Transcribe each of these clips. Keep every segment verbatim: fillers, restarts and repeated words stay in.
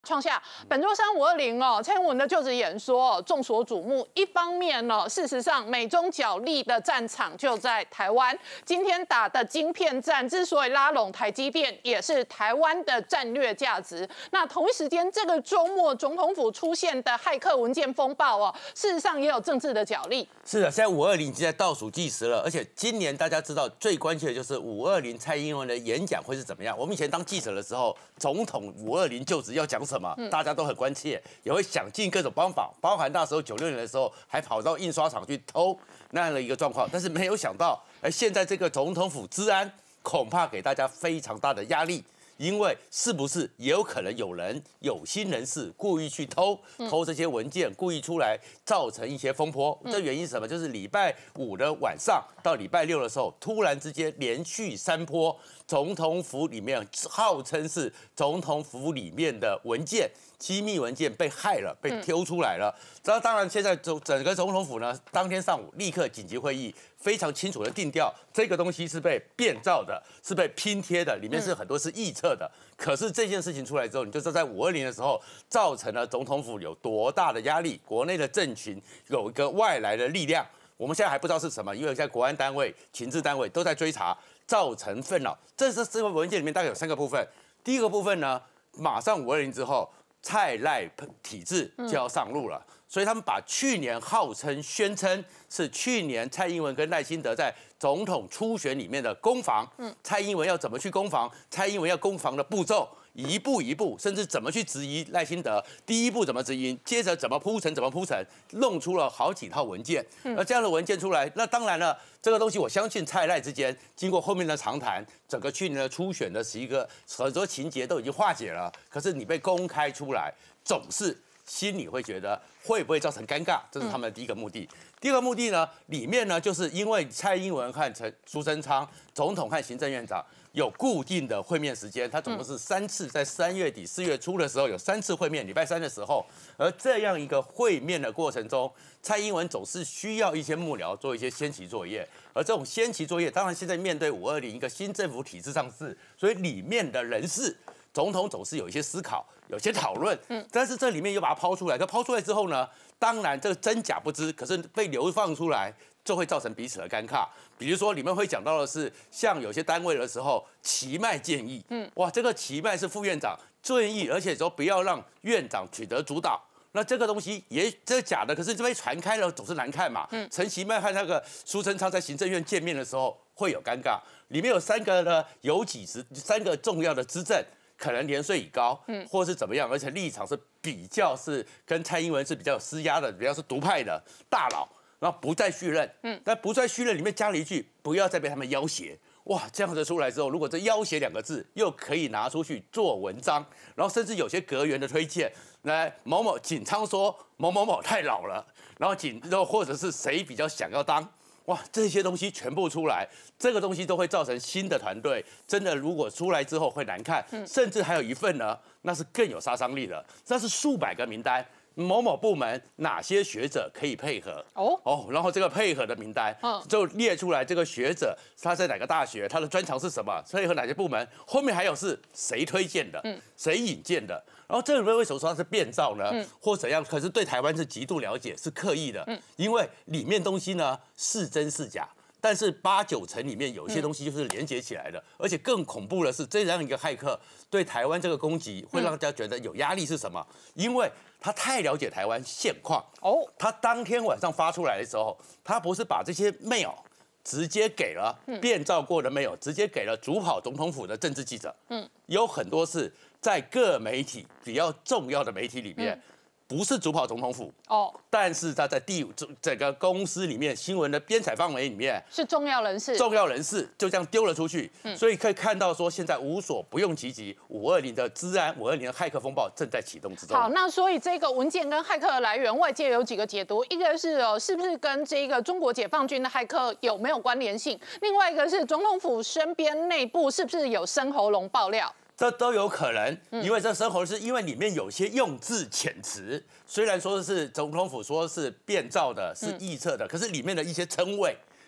创下本周三五二零哦，蔡英文的就职演说众所瞩目。一方面呢，事实上美中角力的战场就在台湾。今天打的晶片战之所以拉拢台积电，也是台湾的战略价值。那同一时间，这个周末总统府出现的骇客文件风暴哦，事实上也有政治的角力。 是的，现在五二零已经在倒数计时了，而且今年大家知道最关切的就是五二零蔡英文的演讲会是怎么样。我们以前当记者的时候，总统五二零就职要讲什么？嗯、大家都很关切，也会想尽各种方法，包含那时候九六年的时候还跑到印刷厂去偷那样的一个状况，但是没有想到，哎，现在这个总统府治安恐怕给大家非常大的压力。因为是不是也有可能有人有心人士故意去偷偷这些文件，故意出来造成一些风波？这原因是什么？就是礼拜五的晚上到礼拜六的时候，突然之间连续三波总统府里面号称是总统府里面的文件。机密文件被害了，被丢出来了。这、嗯、当然，现在整整个总统府呢，当天上午立刻紧急会议，非常清楚的定调，这个东西是被变造的，是被拼贴的，里面是很多是臆测的。嗯、可是这件事情出来之后，你就知道在五二零的时候，造成了总统府有多大的压力，国内的政群有一个外来的力量，我们现在还不知道是什么，因为现在国安单位、情治单位都在追查，造成纷扰。这是这个文件里面大概有三个部分。第一个部分呢，马上五二零之后。蔡赖体制就要上路了，嗯、所以他们把去年号称宣称是去年蔡英文跟赖清德在总统初选里面的攻防，嗯、蔡英文要怎么去攻防，蔡英文要攻防的步骤，一步一步，甚至怎么去质疑赖清德，第一步怎么质疑，接着怎么铺陈，怎么铺陈，弄出了好几套文件。嗯、而这样的文件出来，那当然了，这个东西我相信蔡赖之间经过后面的长谈，整个去年的初选的是一个很多情节都已经化解了，可是你被公开出来，总是心里会觉得会不会造成尴尬，这是他们的第一个目的。嗯、第二个目的呢，里面呢就是因为蔡英文和陈苏贞昌总统和行政院长有固定的会面时间，他总共是三次，在三月底四月初的时候有三次会面，礼拜三的时候，而这样一个会面的过程中，蔡英文总是需要一些幕僚做一些先期作业，而这种先期作业，当然现在面对五二零一个新政府体制上市，所以里面的人事。总统总是有一些思考，有些讨论，嗯，但是这里面又把它抛出来。可抛出来之后呢，当然这个真假不知，可是被流放出来，就会造成彼此的尴尬。比如说里面会讲到的是，像有些单位的时候，期迈建议，嗯，哇，这个期迈是副院长建议，而且说不要让院长取得主导。那这个东西也这是假的，可是这被传开了，总是难看嘛。嗯，陈其迈和那个苏贞昌在行政院见面的时候会有尴尬，里面有三个呢，有几十三个重要的资政。可能年岁已高，嗯，或是怎么样，而且立场是比较是跟蔡英文是比较有施压的，比较是独派的大佬，然后不再续任，嗯，但不再续任里面加了一句不要再被他们要挟，哇，这样子出来之后，如果这要挟两个字又可以拿出去做文章，然后甚至有些阁员的推荐，来某某景昌说某某某太老了，然后景然后或者是谁比较想要当。哇，这些东西全部出来，这个东西都会造成新的团队。真的，如果出来之后会难看，嗯、甚至还有一份呢，那是更有杀伤力的，那是数百个名单。某某部门哪些学者可以配合？哦哦，然后这个配合的名单，嗯，就列出来。这个学者他在哪个大学？他的专长是什么？配合哪些部门？后面还有是谁推荐的？嗯，谁引荐的？然后这里面为什么说它是变造呢？嗯，或怎样？可是对台湾是极度了解，是刻意的。嗯，因为里面东西呢是真是假。但是八九成里面有一些东西就是连接起来的，嗯、而且更恐怖的是，这样一个骇客对台湾这个攻击会让大家觉得有压力是什么？因为他太了解台湾现况哦。他当天晚上发出来的时候，他不是把这些 mail 直接给了变造过的 mail，直接给了主跑总统府的政治记者。嗯，有很多是在各媒体比较重要的媒体里面。嗯不是主跑总统府哦，但是他在第整个公司里面新闻的编采范围里面是重要人士， 重要人士就这样丢了出去，嗯、所以可以看到说现在无所不用其极，五二零的资安、五二零的骇客风暴正在启动之中。 好，那所以这个文件跟骇客的来源，外界有几个解读，一个是哦，是不是跟这个中国解放军的骇客有没有关联性？另外一个是总统府身边内部是不是有深喉咙爆料？ 这都有可能，因为这生活是因为里面有些用字遣词，虽然说是总统府说是变造的、是臆测的，可是里面的一些称谓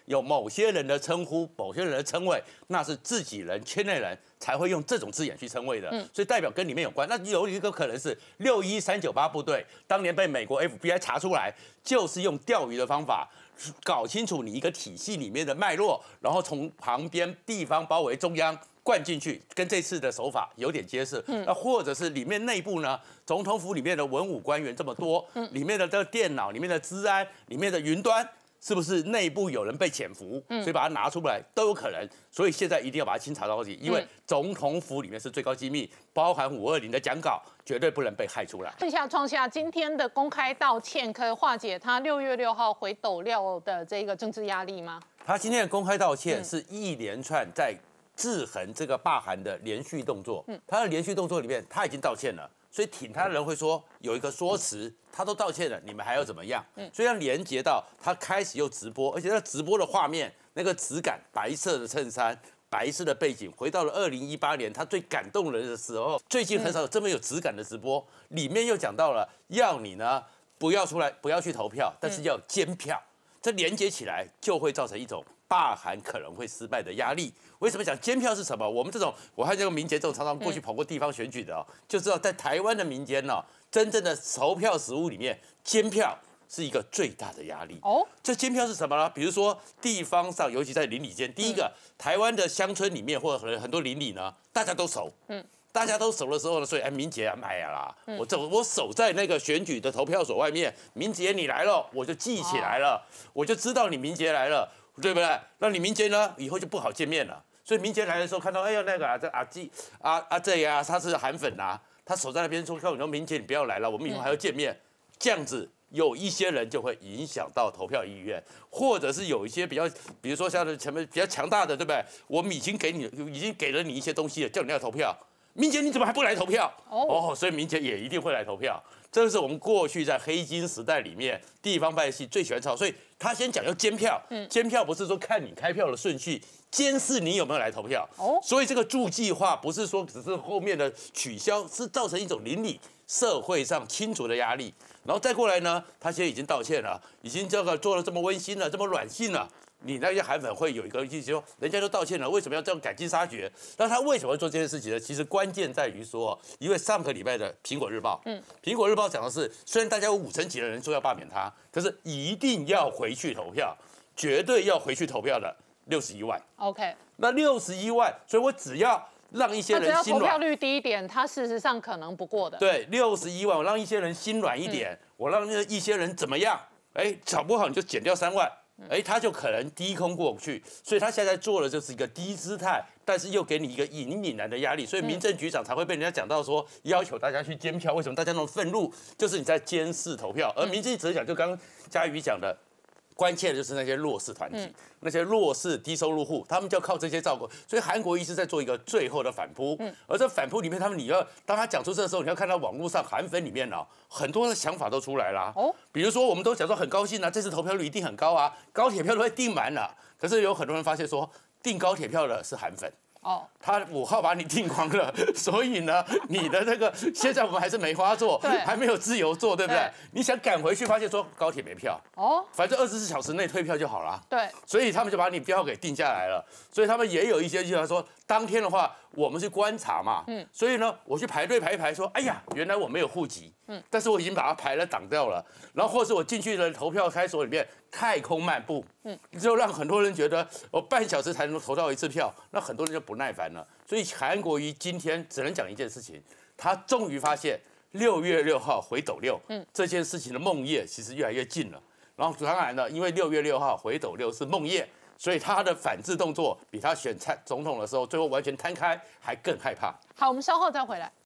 有某些人的称呼、某些人的称谓，那是自己人、圈内人才会用这种字眼去称谓的，嗯、所以代表跟里面有关。那有一个可能是六一三九八部队当年被美国 F B I 查出来，就是用钓鱼的方法。搞清楚你一个体系里面的脉络，然后从旁边地方包围中央灌进去，跟这次的手法有点接似。嗯、那或者是里面内部呢，总统府里面的文武官员这么多，嗯、里面的这个电脑、里面的资安、里面的云端。是不是内部有人被潜伏，所以把它拿出来都有可能，所以现在一定要把它清查到底，因为总统府里面是最高机密，包含五二零的讲稿，绝对不能被害出来。 创下创下今天的公开道歉，可以化解他六月六号回斗料的这个政治压力吗？ 他今天的公开道歉是一连串在制衡这个罢韩的连续动作，嗯、他的连续动作里面他已经道歉了。所以挺他的人会说有一个说辞，他都道歉了，你们还要怎么样？嗯、所以要连接到他开始又直播，而且那直播的画面那个质感，白色的衬衫，白色的背景，回到了二零一八年他最感动人的时候。最近很少有这么有质感的直播，里面又讲到了要你呢不要出来，不要去投票，但是要监票，这连接起来就会造成一种罢韩可能会失败的压力。为什么讲监票是什么？我们这种，我看这个民间这种常常过去跑过地方选举的哦，嗯、就知道在台湾的民间哦，真正的投票实务里面，监票是一个最大的压力。哦，这监票是什么呢？比如说地方上，尤其在邻里间，第一个，嗯、台湾的乡村里面或者很多邻里呢，大家都熟。嗯。大家都守的时候呢，所以哎，明杰啊，买呀啦，嗯、我走，我守在那个选举的投票所外面，明杰你来了，我就记起来了，哦、我就知道你明杰来了，对不对？那你明杰呢，以后就不好见面了。所以明杰来的时候，看到哎呀那个啊，这阿季阿阿这呀，他是韩粉啊，他守在那边说，看我说明杰你不要来了，我们以后还要见面，嗯、这样子。有一些人就会影响到投票意愿，或者是有一些比较，比如说像前面比较强大的，对不对？我们已经给你，已经给了你一些东西了，叫你要投票。明杰你怎么还不来投票？哦， oh. 所以明杰也一定会来投票。这是我们过去在黑金时代里面地方派系最喜欢操，所以他先讲要监票。嗯，监票不是说看你开票的顺序，监视你有没有来投票。哦， oh. 所以这个注记化不是说只是后面的取消，是造成一种邻里社会上清除的压力。然后再过来呢，他现在已经道歉了，已经这个做了这么温馨了，这么软性了。你那些韩粉会有一个意思说，人家都道歉了，为什么要这样赶尽杀绝？那他为什么会做这件事情呢？其实关键在于说，因为上个礼拜的《苹果日报》，嗯，《苹果日报》讲的是，虽然大家有五成几的人说要罢免他，可是一定要回去投票，绝对要回去投票的六十一万。 OK， 那六十一万，所以我只要让一些人心软， 只要投票率低一点，他事实上可能不过的。 对，六十一万，我让一些人心软一点，嗯、我让那一些人怎么样？哎，搞不好你就减掉三万。哎，他就可能低空过不去，所以他现在做的就是一个低姿态，但是又给你一个隐隐然的压力，所以民政局长才会被人家讲到说要求大家去监票，为什么大家那么愤怒？就是你在监视投票，而民政局长就刚刚嘉瑜讲的。关键的就是那些弱势团体，嗯、那些弱势低收入户，他们就靠这些照顾。所以韩国瑜是在做一个最后的反扑，嗯、而这反扑里面，他们你要当他讲出这的时候，你要看到网络上韩粉里面哦，很多的想法都出来了。哦，比如说我们都讲说很高兴啊，这次投票率一定很高啊，高铁票都会订满了。可是有很多人发现说，订高铁票的是韩粉。哦，他五号把你订光了，所以呢，你的那个现在我们还是梅花座，还没有自由座，对不对？对，你想赶回去，发现说高铁没票，哦，反正二十四小时内退票就好了。对，所以他们就把你票给定下来了。所以他们也有一些就说，当天的话，我们去观察嘛，嗯，所以呢，我去排队排一排，说，哎呀，原来我没有户籍，嗯，但是我已经把它排了挡掉了。然后或是我进去的投票开所里面太空漫步，嗯，就让很多人觉得我半小时才能投到一次票，那很多人就不耐烦了。所以韩国瑜今天只能讲一件事情，他终于发现六月六号回斗六，嗯，这件事情的梦魇其实越来越近了。然后当然了，因为六月六号回斗六是梦魇，所以他的反制动作比他选总统的时候最后完全摊开还更害怕。 好，我们稍后再回来。